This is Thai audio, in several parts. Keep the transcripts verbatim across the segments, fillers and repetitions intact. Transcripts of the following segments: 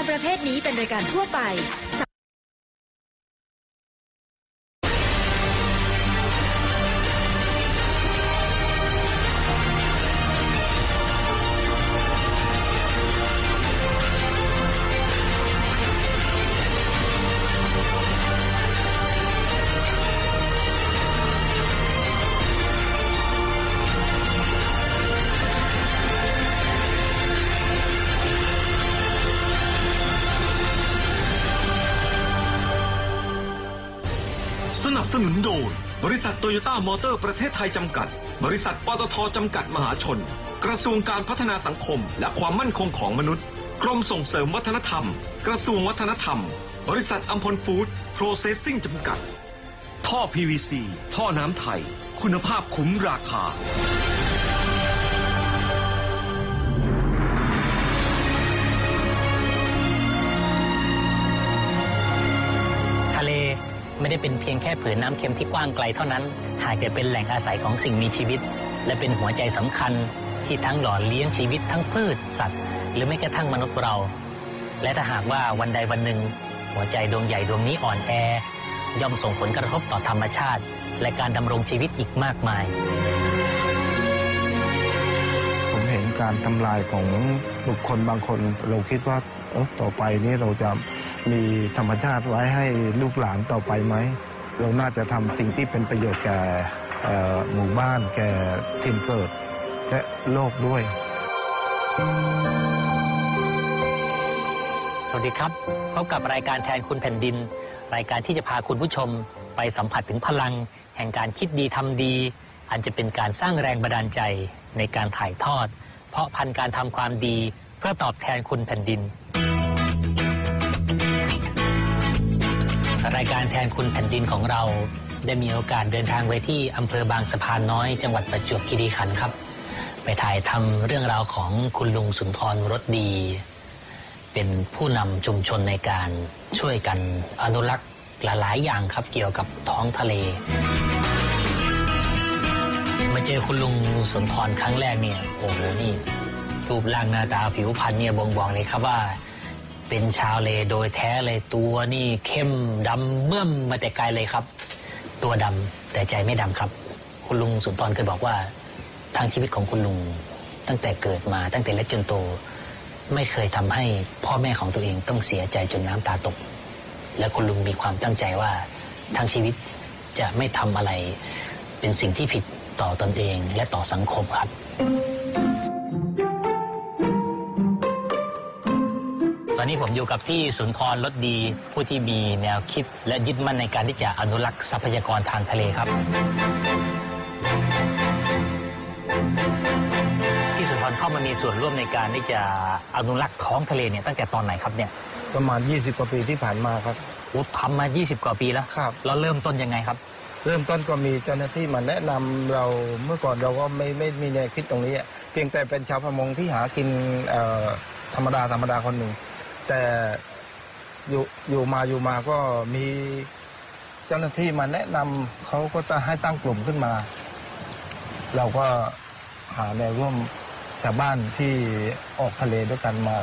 ประเภทนี้เป็นรายการทั่วไปสนับสนุนโดยบริษัทโตโยต้ามอเตอร์ประเทศไทยจำกัดบริษัทปตทจำกัดมหาชนกระทรวงการพัฒนาสังคมและความมั่นคงของมนุษย์กรมส่งเสริมวัฒนธรรมกระทรวงวัฒนธรรมบริษัทอัมพลฟู้ดโปรเซสซิ่งจำกัดท่อ พี วี ซี ท่อน้ำไทยคุณภาพคุ้มราคาทะเลไม่ได้เป็นเพียงแค่ผืนน้ำเค็มที่กว้างไกลเท่านั้นหากแต่เป็นแหล่งอาศัยของสิ่งมีชีวิตและเป็นหัวใจสำคัญที่ทั้งหล่อเลี้ยงชีวิตทั้งพืชสัตว์หรือแม้กระทั่งมนุษย์เราและถ้าหากว่าวันใดวันหนึ่งหัวใจดวงใหญ่ดวงนี้อ่อนแอย่อมส่งผลกระทบต่อธรรมชาติและการดำรงชีวิตอีกมากมายผมเห็นการทำลายของบุคคลบางคนเราคิดว่าต่อไปนี้เราจะมีธรรมชาติไว้ให้ลูกหลานต่อไปไหมเราน่าจะทำสิ่งที่เป็นประโยชน์แก่หมู่บ้านแก่ถิ่นเกิดและโลกด้วยสวัสดีครับพบกับรายการแทนคุณแผ่นดินรายการที่จะพาคุณผู้ชมไปสัมผัสถึงพลังแห่งการคิดดีทำดีอันจะเป็นการสร้างแรงบันดาลใจในการถ่ายทอดเพราะพันการทำความดีเพื่อตอบแทนคุณแผ่นดินรายการแทนคุณแผ่นดินของเราได้มีโอกาสเดินทางไปที่อำเภอบางสะพานน้อยจังหวัดประจวบคีรีขันธ์ครับไปถ่ายทำเรื่องราวของคุณลุงสุนทรรสดีเป็นผู้นำชุมชนในการช่วยกันอนุรักษ์หลายๆอย่างครับเกี่ยวกับท้องทะเลมาเจอคุณลุงสุนทรครั้งแรกเนี่ยโอ้โหนี่รูปร่างหน้าตาผิวพรรณเนี่ยบ่งบอกเลยครับว่าเป็นชาวเลโดยแท้เลยตัวนี่เข้มดำเมื่อมมาแต่ไกลเลยครับตัวดำแต่ใจไม่ดำครับคุณลุงสุนทรเคยบอกว่าทางชีวิตของคุณลุงตั้งแต่เกิดมาตั้งแต่เล็กจนโตไม่เคยทำให้พ่อแม่ของตัวเองต้องเสียใจจนน้ำตาตกและคุณลุงมีความตั้งใจว่าทางชีวิตจะไม่ทำอะไรเป็นสิ่งที่ผิดต่อตนเองและต่อสังคมครับตอนนี้ผมอยู่กับพี่สุนทรรสดีผู้ที่มีแนวคิดและยึดมั่นในการที่จะอนุรักษ์ทรัพยากรทางทะเลครับพี่สุนทรเข้ามามีส่วนร่วมในการที่จะอนุรักษ์ท้องทะเลเนี่ยตั้งแต่ตอนไหนครับเนี่ยประมาณยี่สิบกว่าปีที่ผ่านมาครับโอ้ทำมายี่สิบกว่าปีแล้วครับแล้วเริ่มต้นยังไงครับเริ่มต้นก็มีเจ้าหน้าที่มาแนะนำเราเมื่อก่อนเราก็ไม่ไม่มีแนวคิดตรงนี้เพียงแต่เป็นชาวประมงที่หากินธรรมดาธรรมดาคนหนึ่งแต่อยู่อยู่มาอยู่มาก็มีเจ้าหน้าที่มาแนะนำเขาก็จะให้ตั้งกลุ่มขึ้นมาเราก็หาแนวร่วมชาวบ้านที่ออกทะเลด้วยกันมา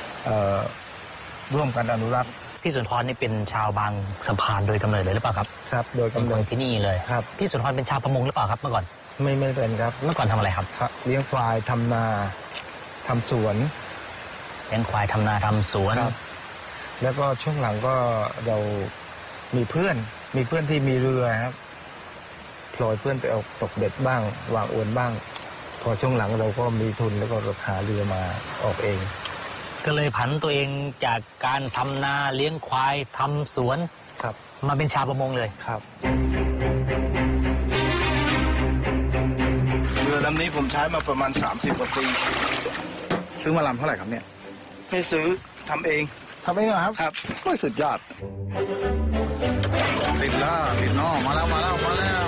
ร่วมกันอนุรักษ์พี่สุนทรนี่เป็นชาวบางสะพานโดยกำเนิดเลยหรือเปล่าครับครับโดยกำเนิดที่นี่เลยครับพี่สุนทรเป็นชาวประมงหรือเปล่าครับเมื่อก่อนไม่ไม่เป็นครับเมื่อก่อนทำอะไรครับเลี้ยงควายทำนาทำสวนเลี้ยงควายทำนาทำสวนครับแล้วก็ช่วงหลังก็เรามีเพื่อนมีเพื่อนที่มีเรือครับปล่อยเพื่อนไปออกตกเบ็ดบ้างวางอวนบ้างพอช่วงหลังเราก็มีทุนแล้วก็หาเรือมาออกเองก็เลยผันตัวเองจากการทำนาเลี้ยงควายทำสวนครับมาเป็นชาวประมงเลยครับเรือลำนี้ผมใช้มาประมาณสามสิบกว่าปีซื้อมาลำเท่าไหร่ครับเนี่ยไม่ซื้อทำเองทำเองเหรอครับครับโอ้ยสุดยอดติดแล้วติดนอกมาแล้วมาแล้วมาแล้ว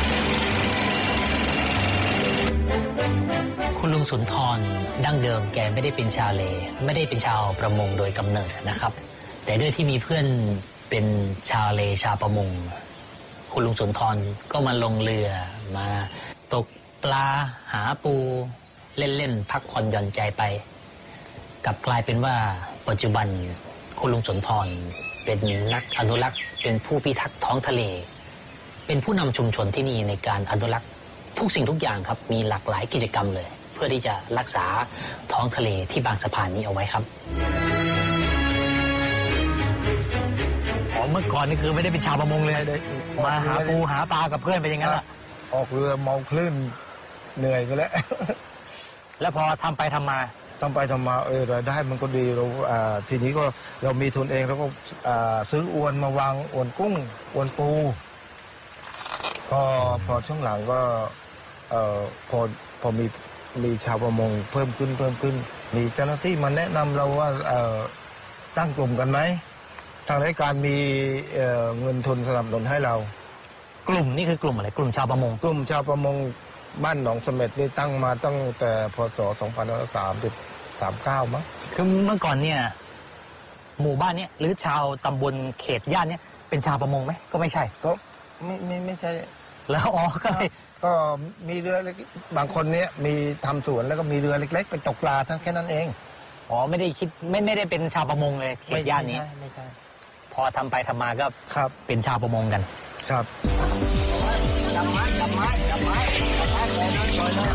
คุณลุงสุนทรดั้งเดิมแกไม่ได้เป็นชาวเลไม่ได้เป็นชาวประมงโดยกำเนิดนะครับแต่ด้วยที่มีเพื่อนเป็นชาวเลชาวประมงคุณลุงสุนทรก็มาลงเรือมาตกปลาหาปูเล่นๆพักผ่อนหย่อนใจไปกลับกลายเป็นว่าปัจจุบันคุณลุงสุนทรเป็นนักอนุรักษ์เป็นผู้พิทักษ์ท้องทะเลเป็นผู้นำชุมชนที่นี่ในการอนุรักษ์ทุกสิ่งทุกอย่างครับมีหลากหลายกิจกรรมเลยเพื่อที่จะรักษาท้องทะเลที่บางสะพานนี้เอาไว้ครับอ๋อเมื่อก่อนนี่คือไม่ได้เป็นชาวประมงเลยมาหาปูหาปลากับเพื่อนไปอย่างนั้นแหละออกเรือเมาคลื่นเหนื่อยไปแล้วแล้วพอทำไปทำมาทำไปทำมาเออรายได้มันก็ดีเราทีนี้ก็เรามีทุนเองแล้วก็ซื้ออวนมาวางอวนกุ้งอวนปูพอพอช่วงหลังก็เอ่อพอพอมีมีชาวประมงเพิ่มขึ้นเพิ่มขึ้นมีเจ้าหน้าที่มาแนะนำเราว่าเอ่อตั้งกลุ่มกันไหมทางราชการมีเอ่อเงินทุนสนับสนุนให้เรากลุ่มนี่คือกลุ่มอะไรกลุ่มชาวประมงกลุ่มชาวประมงบ้านหนองเสม็ดนี่ตั้งมาตั้งแต่พศสองพันห้าร้อยสามสิบสามเก้ามั้งคือเมื่อก่อนเนี่ยหมู่บ้านเนี้ยหรือชาวตำบลเขตย่านเนี้ยเป็นชาวประมงไหมก็ไม่ใช่ก็ไม่ไม่ไม่ใช่แล้วอ๋อก็เลยก็มีเรือเล็กบางคนเนี้ยมีทำสวนแล้วก็มีเรือเล็กๆไปตกปลาทั้งแค่นั้นเองอ๋อไม่ได้คิดไม่ไม่ได้เป็นชาวประมงเลยเขตย่านนี้ไม่ใช่ไม่ใช่พอทำไปทำมาก็ครับเป็นชาวประมงกันครับจับไม้จับไม้จับไม้จับไม้ปล่อยเลยปล่อยเลย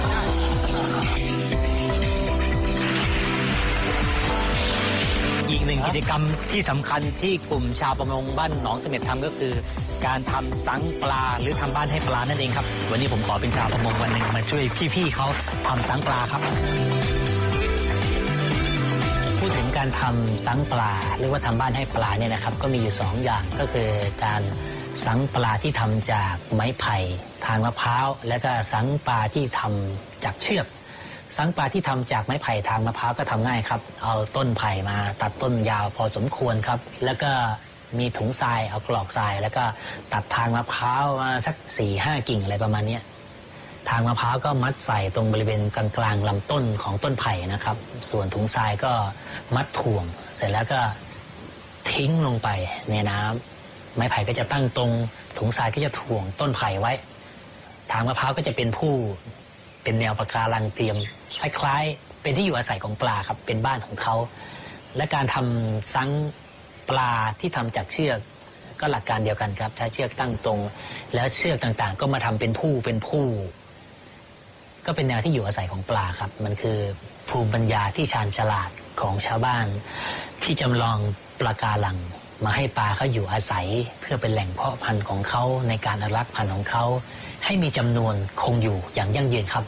อีกหนึ่งกิจกรรมที่สำคัญที่กลุ่มชาวประมงบ้านหนองเสม็ดทำก็คือการทำสังปลาหรือทำบ้านให้ปลานั่นเองครับวันนี้ผมขอเป็นชาวประมงวันหนึ่งมาช่วยพี่ๆเขาทำสังปลาครับพูดถึงการทำสังปลาหรือว่าทำบ้านให้ปลาเนี่ยนะครับก็มีอยู่สองอย่างก็คือการสังปลาที่ทำจากไม้ไผ่ทางมะพร้าวและก็สังปลาที่ทำจากเชือกสังปลาที่ทำจากไม้ไผ่ทางมะพร้าวก็ทำง่ายครับเอาต้นไผ่มาตัดต้นยาวพอสมควรครับแล้วก็มีถุงทรายเอากรอกทรายแล้วก็ตัดทางมะพร้าวมาสักสี่ห้ากิ่งอะไรประมาณนี้ทางมะพร้าวก็มัดใส่ตรงบริเวณกลางกลางลำต้นของต้นไผ่นะครับส่วนถุงทรายก็มัดถ่วงเสร็จแล้วก็ทิ้งลงไปในน้ำไม้ไผ่ก็จะตั้งตรงถุงทรายก็จะถ่วงต้นไผ่ไว้ทางมะพร้าวก็จะเป็นผู้เป็นแนวปะการังเตรียมคล้ายๆเป็นที่อยู่อาศัยของปลาครับเป็นบ้านของเขาและการทำซังปลาที่ทำจากเชือกก็หลักการเดียวกันครับใช้เชือกตั้งตรงแล้วเชือกต่างๆก็มาทำเป็นผู้เป็นผู้ก็เป็นแนวที่อยู่อาศัยของปลาครับมันคือภูมิปัญญาที่ชาญฉลาดของชาวบ้านที่จำลองปลาการังมาให้ปลาเขาอยู่อาศัยเพื่อเป็นแหล่งเพาะพันธุ์ของเขาในการอนุรักษ์พันธุ์ของเขาให้มีจำนวนคงอยู่อย่างยั่งยืนครับ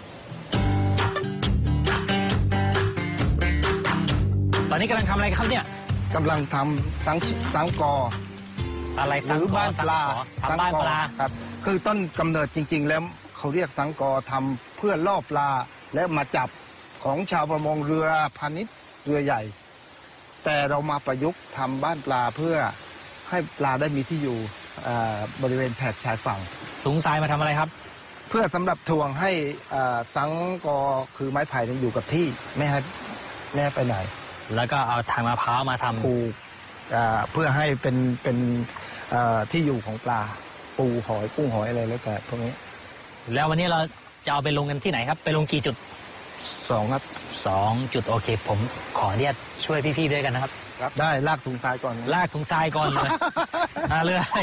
ตอนนี้กำลังทำอะไรครับเนี่ยกำลังทำสังสังกออะไรสังกอบ้านปลาทำบ้านปลาครับคือต้นกำเนิดจริงๆแล้วเขาเรียกสังกอทำเพื่อล่อปลาและมาจับของชาวประมงเรือพาณิชย์เรือใหญ่แต่เรามาประยุกต์ทำบ้านปลาเพื่อให้ปลาได้มีที่อยู่บริเวณแถบชายฝั่งถุงทรายมาทำอะไรครับเพื่อสำหรับถ่วงให้สังกอคือไม้ไผ่ยังอยู่กับที่ไม่ให้ไม่ให้ไปไหนแล้วก็เอาทางมะพร้าวมาทำปูเพื่อให้เป็นเป็นที่อยู่ของปลาปูหอยกุ้งหอยอะไรแล้วแต่พวกนี้แล้ววันนี้เราจะเอาไปลงกันที่ไหนครับไปลงกี่จุดสองครับสองจุดโอเคผมขอเรียกช่วยพี่ๆด้วยกันนะครับครับได้ลากถุงทรายก่อนลากถุงทรายก่อนเลยมาเลย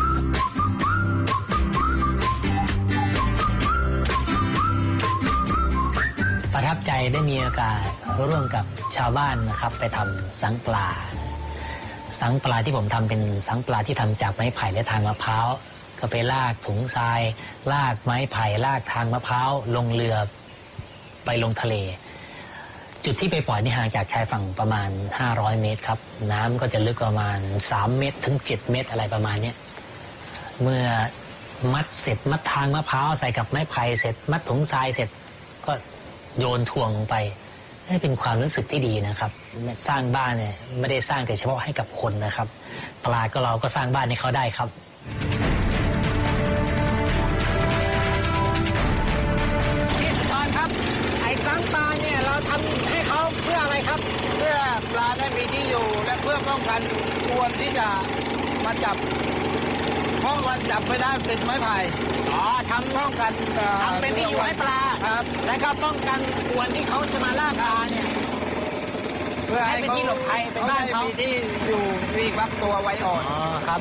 ประทับใจได้มีโอกาสร่วมกับชาวบ้านนะครับไปทำสังปลาสังปลาที่ผมทำเป็นสังปลาที่ทำจากไม้ไผ่และทางมะพร้าวก็ไปลากถุงทรายลากไม้ไผ่ลากทางมะพร้าวลงเรือไปลงทะเลจุดที่ไปปล่อยนี่ห่างจากชายฝั่งประมาณห้าร้อยเมตรครับน้ำก็จะลึกประมาณสามเมตรถึงเจ็ดเมตรอะไรประมาณนี้เมื่อมัดเสร็จมัดทางมะพร้าวใส่กับไม้ไผ่เสร็จมัดถุงทรายเสร็จก็โยนถ่วงลงไปให้เป็นความรู้สึกที่ดีนะครับสร้างบ้านเนี่ยไม่ได้สร้างแต่เฉพาะให้กับคนนะครับปลาก็เราก็สร้างบ้านให้เขาได้ครับพี่สุนทรครับไอ้สังปลาเนี่ยเราทำให้เขาเพื่ออะไรครับเพื่อปลาได้มีที่อยู่และเพื่อป้องกันอวนที่จะมาจับเพราะวันจับไม่ได้ติดไม้ไผ่อ๋อทำป้องกันทำเป็นที่อยู่ให้ปลาครับแล้วก็ป้องกันอวนที่เขาจะมาล่าปลาเนี่ยเพื่อพื่อให้ให้เป็นเขาที่หลบภัยเป็นบ้านเขามีที่อยู่มีฟักตัวไว้อ่อนอ๋อครับ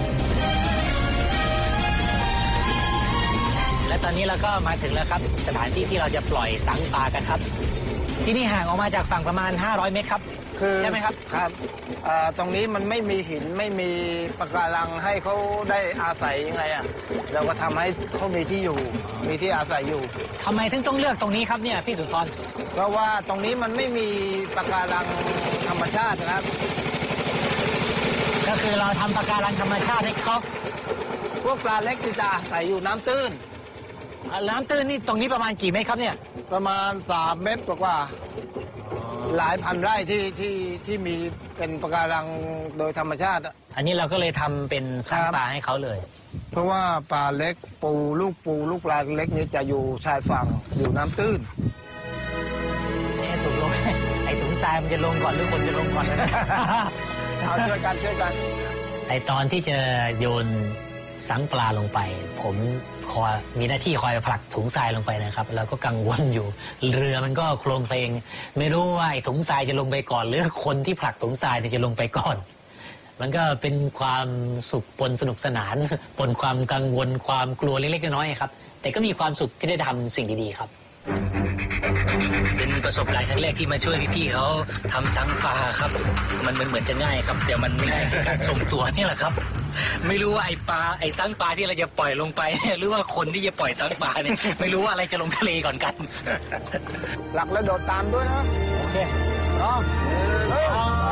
และตอนนี้เราก็มาถึงแล้วครับสถานที่ที่เราจะปล่อยสังปลากันครับ ที่นี่ห่างออกมาจากฝั่งประมาณห้าร้อยเมตรครับคือใช่ไหมครับครับเอ่อตรงนี้มันไม่มีหินไม่มีปะการังให้เขาได้อาศัยยังไงอ่ะเราก็ทำให้เขามีที่อยู่มีที่อาศัยอยู่ทำไมถึงต้องเลือกตรงนี้ครับเนี่ยพี่สุนทรเพราะว่าตรงนี้มันไม่มีปะการังธรรมชาตินะครับก็คือเราทำปะการังธรรมชาติให้เขาพวกปลาเล็กที่จะอาศัยอยู่น้ำตื้นน้ำตื้นนี่ตรงนี้ประมาณกี่เมตรครับเนี่ยประมาณสามเมตรกว่าๆหลายพันไร่ที่ที่ที่มีเป็นปะการังโดยธรรมชาติอะอันนี้เราก็เลยทำเป็นสังปลาให้เขาเลยเพราะว่าปลาเล็กปูลูกปูลูกปลาเล็กนี้จะอยู่ชายฝั่งอยู่น้ำตื้นนี่ถุงลง ไอ้ถุงทรายมันจะลงก่อนหรือคนจะลงก่อนนะเอาช่วยกันช่วยกันไอตอนที่จะโยนสังปลาลงไป ผมคอยมีหน้าที่คอยผลักถุงทรายลงไปนะครับ แล้วก็กังวลอยู่ เรือมันก็โครงเพลง ไม่รู้ว่าไอถุงทรายจะลงไปก่อน หรือคนที่ผลักถุงทรายเนี่ยจะลงไปก่อน มันก็เป็นความสุขปนสนุกสนาน ปนความกังวลความกลัวเล็กๆน้อยๆครับ แต่ก็มีความสุขที่ได้ทำสิ่งดีๆครับ เป็นประสบการณ์ครั้งแรกที่มาช่วยพี่ๆเขาทำสังปลาครับ มันเหมือนจะง่ายครับเดี๋ยวมันไม่ง่ายคือการทรงตัวนี่แหละครับ ไม่รู้ว่าไอ้ปลาไอ้สังปลาที่เราจะปล่อยลงไป หรือว่าคนที่จะปล่อยสังปลาเนี่ยไม่รู้ว่าอะไรจะลงทะเลก่อนกันหลักแล้วโดดตามด้วยนะโอเคพร้อมเริ่ม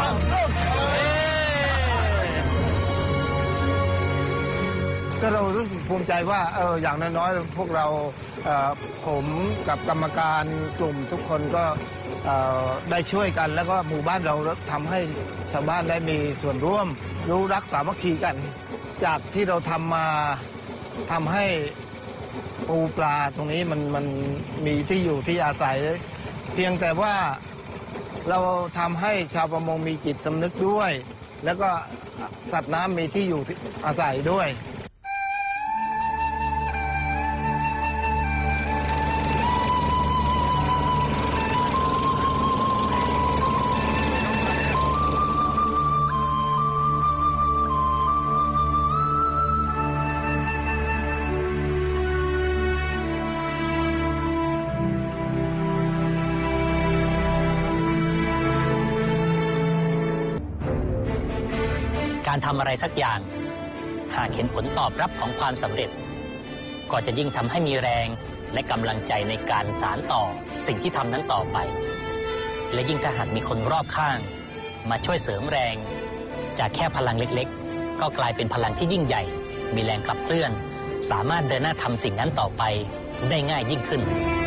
ก็เรารู้สึกภูมิใจว่าเอออย่างน้อยๆพวกเราเอ่อผมกับกรรมการกลุ่มทุกคนก็เอ่อได้ช่วยกันแล้วก็หมู่บ้านเราทำให้ชาวบ้านได้มีส่วนร่วมรู้รักสามัคคีกัน จากที่เราทำมาทำให้ปูปลาตรงนี้มันมันมีที่อยู่ที่อาศัย เพียงแต่ว่าเราทำให้ชาวประมงมีจิตสำนึกด้วย แล้วก็สัตว์น้ำมีที่อยู่ที่อาศัยด้วยการทำอะไรสักอย่างหากเห็นผลตอบรับของความสำเร็จ ก็จะยิ่งทำให้มีแรงและกำลังใจในการสานต่อสิ่งที่ทำนั้นต่อไป และยิ่งถ้าหากมีคนรอบข้างมาช่วยเสริมแรง จากแค่พลังเล็กๆก็กลายเป็นพลังที่ยิ่งใหญ่ มีแรงขับเคลื่อนสามารถเดินหน้าทำสิ่งนั้นต่อไปได้ง่ายยิ่งขึ้น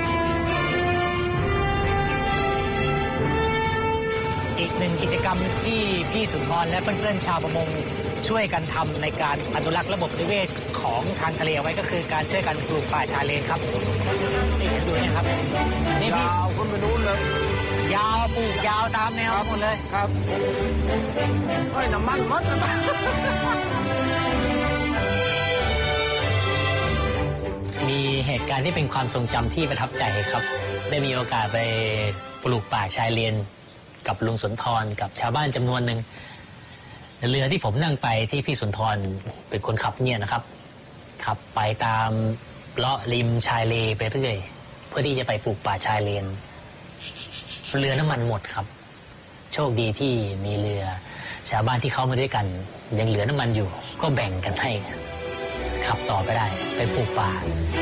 อีกหนึ่งกิจกรรมที่พี่สุนทรและเพื่อนๆชาวประมงช่วยกันทำในการอนุรักษ์ระบบนิเวศของทางทะเลไว้ก็คือการช่วยกันปลูกป่าชายเลนครับนี่เห็นดูนะครับนี่พี่ยาวขึ้นไปนู้นเลยยาวปลูกยาวตามแนวหมดเลยครับเฮ้ยน้ำมันหมดน้ำมันมีเหตุการณ์ที่เป็นความทรงจำที่ประทับใจครับ ได้มีโอกาสไปปลูกป่าชายเลนกับลุงสุนทรกับชาวบ้านจำนวนหนึ่งเรือที่ผมนั่งไปที่พี่สุนทรเป็นคนขับเนี่ยนะครับขับไปตามเลาะริมชายเลไปเรื่อยเพื่อที่จะไปปลูกป่าชายเลนเรือน้ำมันหมดครับโชคดีที่มีเรือชาวบ้านที่เขามาด้วยกันยังเหลือน้ำมันอยู่ก็แบ่งกันให้ขับต่อไปได้ไปปลูกป่า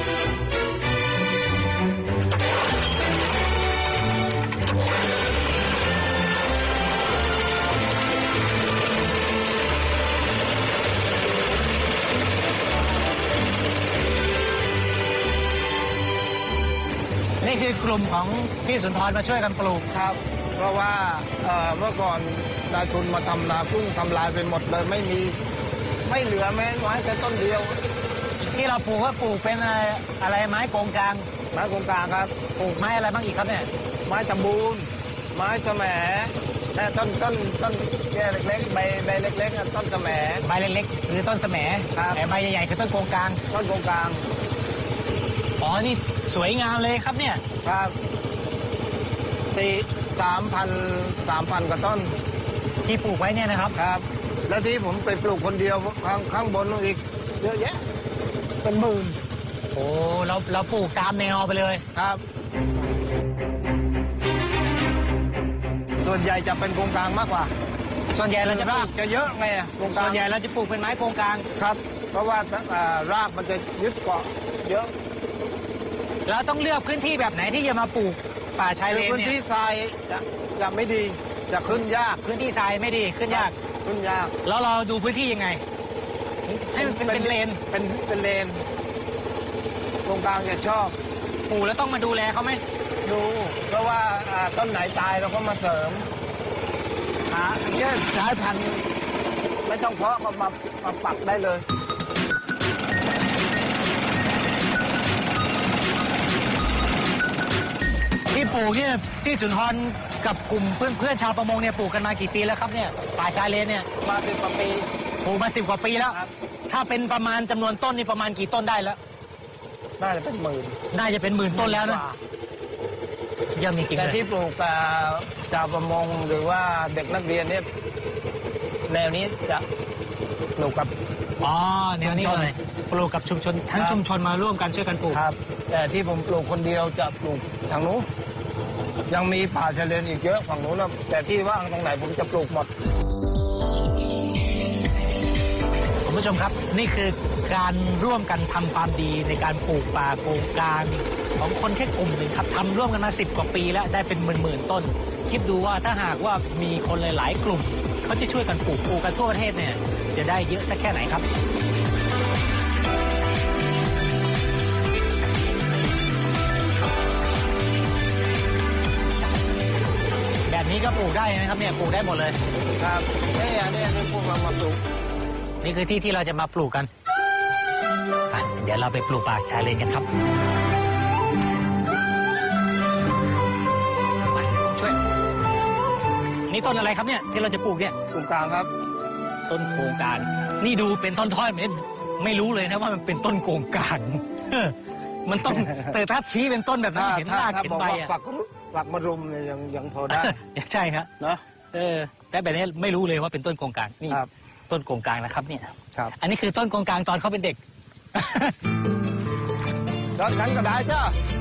นี่คือกลุ่มของพี่สุนทรมาช่วยกันปลูกครับ เพราะว่าเอ่อเมื่อก่อนนายทุนมาทำนากุ้งทำลายไปหมดเลยไม่มีไม่เหลือแม้น้อยแต่ต้นเดียวที่เราปลูกก็ปลูกเป็นอะไรอะไรไม้โกงกลางไม้โครงกลางครับปลูกไม้อะไรบ้างอีกครับเนี่ยไม้ตะบูนไม้แสมแต่ต้นต้นต้นแก่เล็กๆใบใบเล็กๆอะต้นแสมใบเล็กๆคือต้นแสมครับแต่ใบใหญ่ๆคือต้นโกงกลางต้นโครงกลางอ๋อนี่สวยงามเลยครับเนี่ยครับสี่สามพันสามพันกว่าต้นที่ปลูกไว้เนี่ยนะครับครับ แล้วที่ผมไปปลูกคนเดียวข้างข้างบนนู่นอีกเยอะแยะเป็นหมื่นโอ้เราเราปลูกตามแนวไปเลยครับ ส่วนใหญ่จะเป็นโครงกลางมากกว่าส่วนใหญ่เราจะปลูราก กจะเยอะไงโครงกลาส่งวนใหญ่เราจะปลูกเป็นไม้โครงกลางครับ เพราะว่าอ่ารากมันจะยึดเกาะเยอะเราต้องเลือกพื้นที่แบบไหนที่จะมาปลูกป่าชายเลนพื้นเนี่ที่ยทรายจะจะไม่ดีจะขึ้นยากพื้นที่ทรายไม่ดีขึ้นยากขึ้นยากแล้วเราดูพื้นที่ยังไง ให้มันเป็นเป็นเลนเป็นเป็นเลนโครงกลางจะชอบปลูกแล้วต้องมาดูแลเขาไหมดูเพราะว่าอ่าต้นไหนตายเราก็มาเสริมหาเนี่ยสายพันธุ์ไม่ต้องเพาะก็มามาปักได้เลยที่ปลูกเนี่ยที่สุนทรกับกลุ่มเพื่อนเพื่อนๆชาวประมงเนี่ยปลูกกันมากี่ปีแล้วครับเนี่ยป่าชายเลนเนี่ยมาเป็นประปีปลูกมาสิบกว่าปีแล้วครับถ้าเป็นประมาณจำนวนต้นนี่ประมาณกี่ต้นได้แล้วน่าจะเป็นหมื่นน่าจะเป็นหมื่นต้นแล้วนะเยังมีจริงแต่เลยที่ปลูกอ่าชาวประมงหรือว่าเด็กนักเรียนเนี่ยแนวนี้จะปลูกกับอ๋อแนวนี้เลยปลูกกับชุมชนทั้งครับชุมชนมาร่วมกันช่วยกันปลูกครับ แต่ที่ผมปลูกคนเดียวจะปลูกทางนู้นยังมีป่าชายเลนอีกเยอะฝั่งนู้นนะแต่ที่ว่างตรงไหนผมจะปลูกหมดคุณผู้ชมครับนี่คือการร่วมกันทำความดีในการปลูกป่าโกงกลางของคนแค่กลุ่มหนึ่งครับทำร่วมกันมาสิบกว่าปีแล้วได้เป็นหมื่นๆต้น คิดดูว่าถ้าหากว่ามีคนหลายๆกลุ่มเขาจะช่วยกันปลูกปลูกกันทั่วประเทศเนี่ยจะได้เยอะสักแค่ไหนครับแบบนี้ก็ปลูกได้นะครับเนี่ยปลูกได้หมดเลยครับนี่อันนี้นี่พวกเรามาปลูกนี่คือที่ที่เราจะมาปลูกกันอ่ะเดี๋ยวเราไปปลูกป่าชายเลนกันครับมาช่วยนี่ต้นอะไรครับเนี่ยที่เราจะปลูกเนี่ยตรงกลางครับต้นโกงกลางนี่ดูเป็นท่อนๆไม่ไม่รู้เลยนะว่ามันเป็นต้นโกงกลางเออมันต้องแต่ถ้าชี้เป็นต้นแบบนั้นถ้าเห็นถ้ารากถ้าเห็นบอกใบว่าอ่ะฝักฝักมะรุมเนี่ยยังยังพอได้ใช่ครับเนาะเออแต่แบบนี้ไม่รู้เลยว่าเป็นต้นโกงกลางนี่ครับต้นโกงกลางนะครับเนี่ยครับอันนี้คือต้นโกงกลางตอนเขาเป็นเด็กตอนนั้นก็ได้จ้า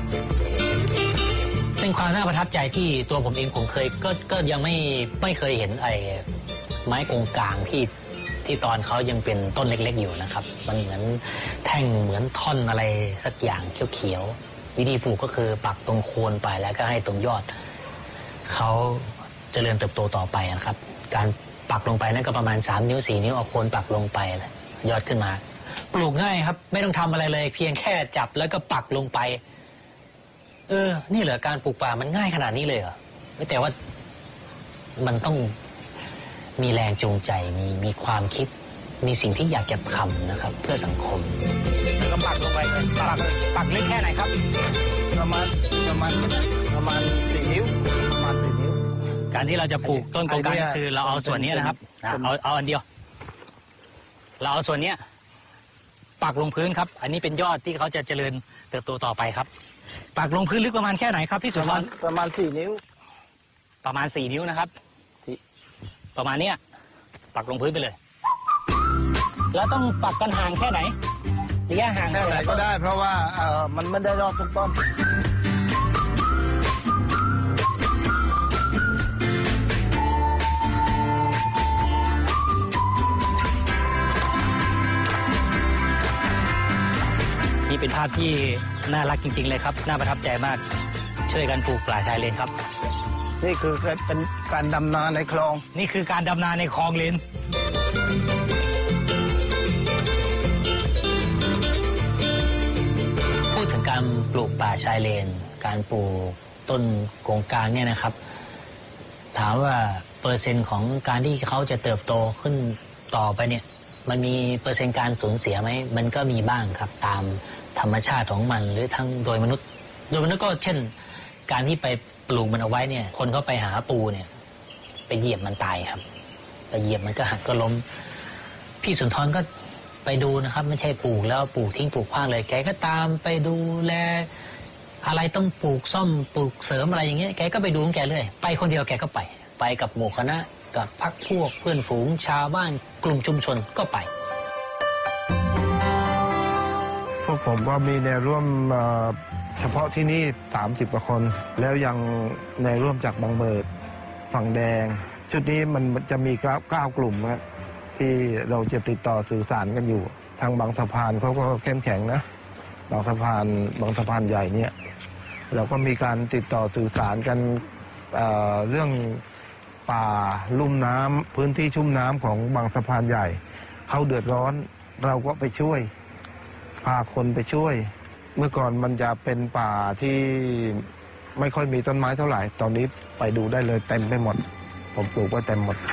เป็นความน่าประทับใจที่ตัวผมเองผมเคยก็ก็ยังไม่ไม่เคยเห็นไอ้ไม้โกงกลางที่ที่ตอนเขายังเป็นต้นเล็กๆอยู่นะครับมันเหมือนแท่งเหมือนท่อนอะไรสักอย่างเขียวๆวิธีปลูกก็คือปักตรงโคนไปแล้วก็ให้ตรงยอดเขาเจริญเติบโตต่อไปนะครับ การปักลงไปนั่นก็ประมาณสามนิ้วสี่นิ้วเอาโคนปักลงไปยอดขึ้นมาปลูกง่ายครับไม่ต้องทำอะไรเลย เพียงแค่จับแล้วก็ปักลงไปเออนี่เหรอการปลูกป่ามันง่ายขนาดนี้เลยเหรอแต่ว่ามันต้องมีแรงจูงใจมีมีความคิดมีสิ่งที่อยากจะทำนะครับ เพื่อสังคมแล้วก็ปักลงไปปักปักเล็กแค่ไหนครับประมาณประมาณประมาณสี่นิ้วประมาณสี่นิ้วการที่เราจะปลูกต้นโกงกลางไอเดียคือเราเอาส่วนนี้นะครับเป็นเอาเอาอันเดียว เราเอาส่วนเนี้ยปักลงพื้นครับ อันนี้เป็นยอดที่เขาจะเจริญเติบโตต่อไปครับ ปักลงพื้นลึกประมาณแค่ไหนครับพี่ปสุระวมาร ณรณประมาณสี่นิ้วประมาณสี่นิ้วนะครับ ประมาณเนี้ยปักลงพื้นไปเลย แล้วต้องปักกันห่างแค่ไหนระยะห่างแค่ไหนก็ได้ เพราะว่าเอ่อมันไม่ได้รอบทุกต้นนี่เป็นภาพที่น่ารักจริงๆเลยครับน่าประทับใจมากช่วยกันปลูกป่าชายเลนครับนี่คือเป็นการดำนาในคลองนี่คือการดำนาในคลองเลนพูดถึงการปลูกป่าชายเลนการปลูกต้นโกงกลางเนี่ยนะครับถามว่าเปอร์เซ็นต์ของการที่เขาจะเติบโตขึ้นต่อไปเนี่ยมันมีเปอร์เซ็นต์การสูญเสียไหมมันก็มีบ้างครับตามธรรมชาติของมันหรือทั้งโดยมนุษย์โดยมนุษย์ก็เช่นการที่ไปปลูกมันเอาไว้เนี่ยคนเขาไปหาปูเนี่ยไปเหยียบมันตายครับไปเหยียบมันก็หักก็ล้มพี่สุนทรก็ไปดูนะครับไม่ใช่ปลูกแล้วปลูกทิ้งปลูกขว้างเลยแกก็ตามไปดูแลอะไรต้องปลูกซ่อมปลูกเสริมอะไรอย่างเงี้ยแกก็ไปดูของแกเรื่อยไปคนเดียวแกก็ไปไปกับหมู่คณะกับพรรคพวกเพื่อนฝูงชาวบ้านกลุ่มชุมชนก็ไปพวกผมก็มีแนวร่วมเฉพาะที่นี่สามสิบกว่าคนแล้วยังแนวร่วมจากบางเบิดฝั่งแดงชุดนี้มันจะมีเก้ากลุ่มนะที่เราจะติดต่อสื่อสารกันอยู่ทางบางสะพานเขาก็เข้มแข็งนะบางสะพานบางสะพานใหญ่เนี่ยเราก็มีการติดต่อสื่อสารกันเอ่อเรื่องป่าลุ่มน้ำพื้นที่ชุ่มน้ำของบางสะพานใหญ่เขาเดือดร้อนเราก็ไปช่วยพาคนไปช่วยเมื่อก่อนมันจะเป็นป่าที่ไม่ค่อยมีต้นไม้เท่าไหร่ตอนนี้ไปดูได้เลยเต็มไปหมดผมปลูกไว้เต็มหมด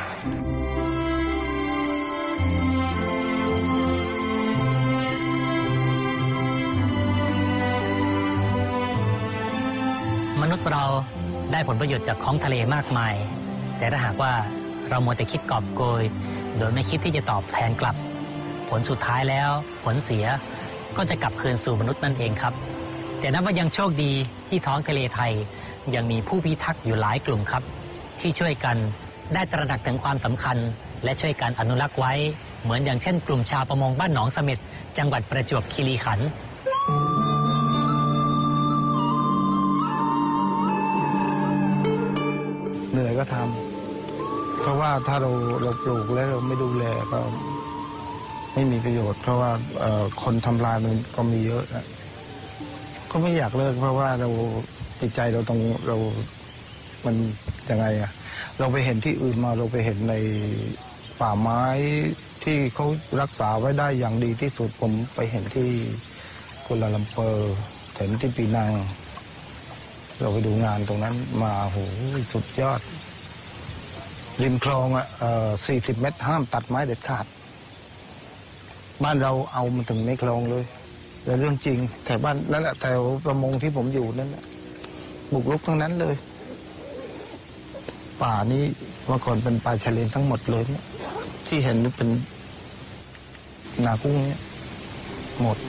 มนุษย์เราได้ผลประโยชน์จากของทะเลมากมายแต่ถ้าหากว่าเรามัวแต่คิดกอบโกยโดยไม่คิดที่จะตอบแทนกลับผลสุดท้ายแล้วผลเสียก็จะกลับคืนสู่มนุษย์นั่นเองครับแต่นับว่ายังโชคดีที่ท้องทะเลไทยยังมีผู้พิทักษ์อยู่หลายกลุ่มครับที่ช่วยกันได้ตระหนักถึงความสำคัญและช่วยกันอนุรักษ์ไว้เหมือนอย่างเช่นกลุ่มชาวประมงบ้านหนองเสม็ดจังหวัดประจวบคีรีขันธ์เหนื่อยก็ทำเพราะว่าถ้าเราเราปลูกแล้วเราไม่ดูแลก็ไม่มีประโยชน์เพราะว่าคนทำลายมันก็มีเยอะนะก็ไม่อยากเลิกเพราะว่าเราจิตใจเราตรงเรามันยังไงอะเราไปเห็นที่อื่นมาเราไปเห็นในป่าไม้ที่เขารักษาไว้ได้อย่างดีที่สุดผมไปเห็นที่กัวลาลัมเปอร์เห็นที่ปีนังเราไปดูงานตรงนั้นมาโหสุดยอดริมคลองอ่ะสี่สิบเมตรห้ามตัดไม้เด็ดขาดบ้านเราเอามันถึงในคลองเลยแต่เรื่องจริงแถวบ้านนั่นแหละแถวประมงที่ผมอยู่นั่นแหละบุกรุกทั้งนั้นเลยป่านี้เมื่อก่อนเป็นป่าชายเลนทั้งหมดเลยเนี่ยที่เห็นเป็นนากุ้งเนี่ยหมด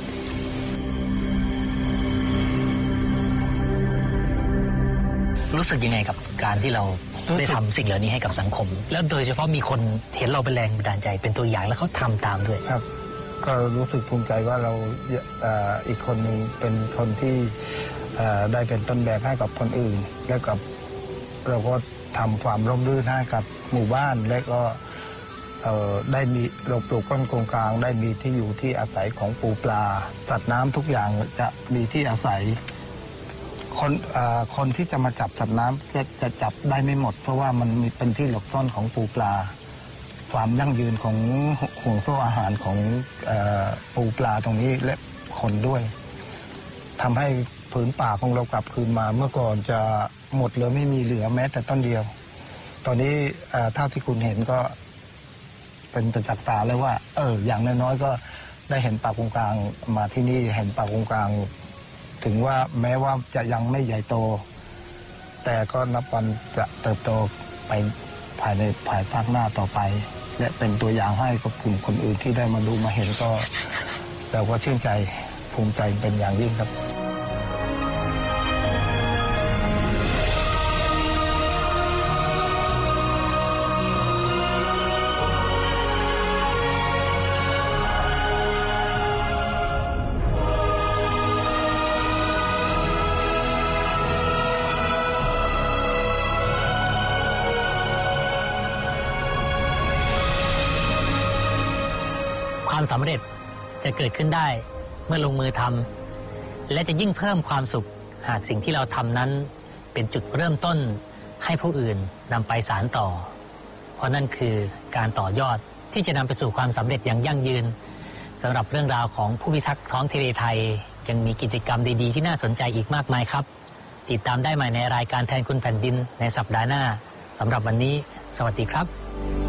รู้สึกยังไงกับการที่เราได้ทำสิ่งเหล่านี้ให้กับสังคมแล้วโดยเฉพาะมีคนเห็นเราเป็นแรงบันดาลใจเป็นตัวอย่างแล้วเขาทำตามด้วยครับก็รู้สึกภูมิใจว่าเราอีกคนหนึ่งเป็นคนที่ได้เป็นต้นแบบให้กับคนอื่นและกับเราก็ทำความร่มรื่นให้กับหมู่บ้านและก็ได้มีเราปลูกต้นโครงกลางได้มีที่อยู่ที่อาศัยของปูปลาสัตว์น้ำทุกอย่างจะมีที่อาศัยคนคนที่จะมาจับสัตว์น้ำจะจะจับได้ไม่หมดเพราะว่ามันมีเป็นที่หลบซ่อนของปูปลาความยั่งยืนของห่วงโซ่อาหารของปูปลาตรงนี้และคนด้วยทำให้ผืนป่าของเรากลับคืนมาเมื่อก่อนจะหมดเลยไม่มีเหลือแม้แต่ต้นเดียวตอนนี้เท่าที่คุณเห็นก็เป็นประจักษ์ตาเลยว่าเอออย่างน้อยๆก็ได้เห็นป่าโกงกลางมาที่นี่เห็นป่าโกงกลางถึงว่าแม้ว่าจะยังไม่ใหญ่โตแต่ก็นับวันจะเติบโตไปภายในภายภาคหน้าต่อไปและเป็นตัวอย่างให้กับกลุ่มคนอื่นที่ได้มาดูมาเห็นก็เราก็ชื่นใจภูมิใจเป็นอย่างยิ่งครับความสำเร็จจะเกิดขึ้นได้เมื่อลงมือทำและจะยิ่งเพิ่มความสุขหากสิ่งที่เราทำนั้นเป็นจุดเริ่มต้นให้ผู้อื่นนำไปสานต่อเพราะนั่นคือการต่อยอดที่จะนำไปสู่ความสำเร็จอย่างยั่งยืนสำหรับเรื่องราวของผู้พิทักษ์ท้องทะเลไทยยังมีกิจกรรมดีๆที่น่าสนใจอีกมากมายครับติดตามได้ใหม่ในรายการแทนคุณแผ่นดินในสัปดาห์หน้าสำหรับวันนี้สวัสดีครับ